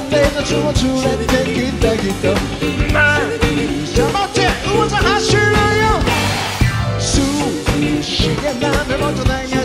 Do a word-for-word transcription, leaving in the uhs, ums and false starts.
내 낯으로 줄에 기다 기다 자 멋진 우아자 하실래요 수시에 나를 먼저 내게